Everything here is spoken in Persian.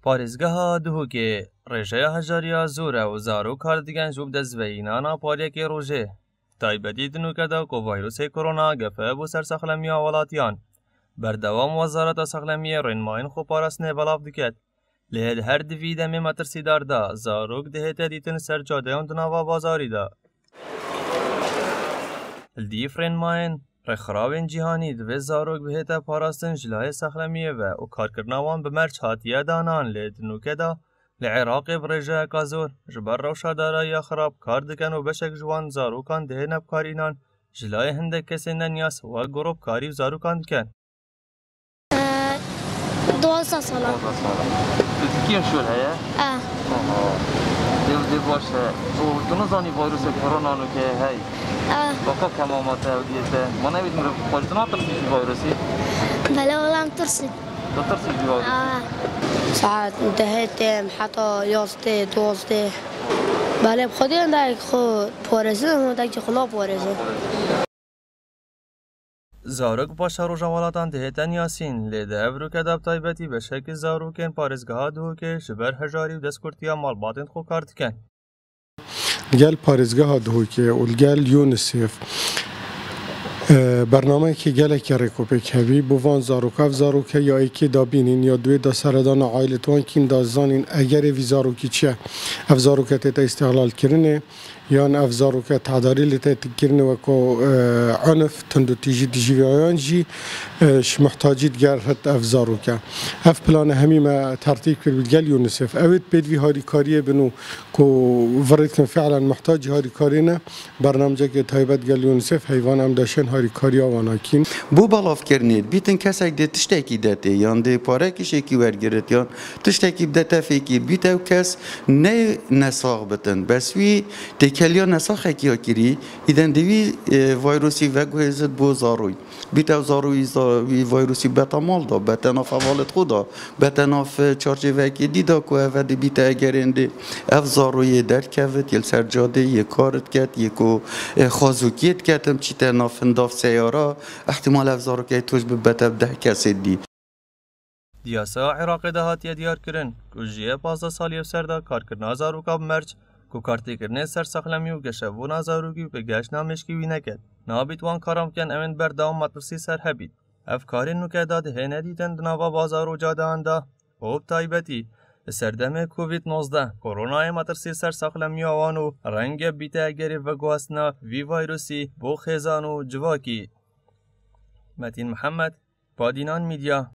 پارێزگەها دهوکێ ڕێژەیە هەژاریا زۆرە و زارۆک کاردگەن ژوب دەزڤەینانا پارێکی ڕۆژێ تایبەتی دنوکەدا کۆ ڤایرۆسی کۆرۆنا گەفە بۆ سەر سەخلەمیە وڵاتیان بەردەوام وەزارەتە سەخلەمیە ڕێنمایین خۆپاراستنێ بەڵاو دکات لە هەر دوی دەمێ مەترسیداردا زارۆک دەهێتە دیتن سەر جادەیان دناوا بازاریدا دیف ڕێنمایین ڕێکخراوên cîhanî divê zarok bihête parastin ji layê sexlemiyê ve û karkirina wan bi merc hatiye danan lê dinûke da li Iraqê bi rêjeyeka zor ji ber rewşa darayiya xirab kar dikin û beşek ji wan zarokan dihêne bikarînan ji layê hindek kesên nenyas wek goropkarî û zarokan dikin. 12 ساله. Kî şûr heye? Dev baş e. Tu nizanî vîrusa korona ke hey. Baka kemamata evdiyete. Mana evid mir xwedina tirsî ji vîrusî. بله والله ترسید. Tu tirsî ji vîrusî. ساعت دهتیم حتی 11 12 بله بخودی اندک خود پارزه اندک خلا پارزه Zarok paşa roja welatan dihêten yasîn lê di ev rûkeda bi taybetî beşekî zarokên parêzgeha Duhokê ji ber hejarî û destkurtiya malbatên xwe kar dikin. Gel parêzgeha Duhokê û gel UNICEF برنامه‌ای gelekî rêkopêk hebî bû van zarok ya êkê dabînin ya duê da seredana ailêtwan kîn da zanîn egerê vî zarokî çi ye ev zarok tê îstixlalkirinê yan ev zarok tedarî lê tê kirinê weko enif tundutîjî dijîvayan jî ji mihtacî diger hit ev zarok e ev planê hemî me tertîb kir gel UNICEF ew ê pêdivî harîkariyê bin û ku virêkin fi'len mihtacî harîkarî ne bernamecekê taybet gel UNICEF heyvan em daşên harîkariya wan akîn بو بەڵاوکردنێ بیتن کەسێک دێت تشتێکی دەتێ یان دێ پارێکیشێکی وەرگرت یان تشتێکی بدەتە فێکی بیتە و کەس نە نەساغ بتن بەسوی تێکەلیا نەساخێکیا کردی ئیدەن دەوی ڤایرۆسی vegوێزت بۆ زاڕووی بیتە و زاڕووی ڤایرۆسی بەتە ماڵدا بەتە ناف هەواڵت خۆدا بەتە ناف چارچێڤەیەکی دیدا کو ئەڤە دە بیتە ئەگەرێندێ ئەv زاڕوویê derkevit yê ser cadê yê karit ket yê ku xwazokiyê diketim çîte nafindav seyara ehtimal ev zarokê tûj bibete bi 10 kesê dî. Diyasa Iraqê de hatiye diyarkirin ku jiyê 15 salî serda karkirina zaroka bi merc ku kartêkirinê ser sexlemî û geşebûna zarokî û pêgehişna mişkî wî neket. Nabît wan karam bikin em ên berdewam metirsî ser hebît. Ev karên nûkeda dihêne dîtin di nava bazar û cadeyan da û bi taybetî li ser demê Covid-19 koronayê metirsî ser sexlemiya wan û renge bîte egerê veguhastina vî vayrosî bo xêzan û civakî. Metin Mihemed, Padînan Media.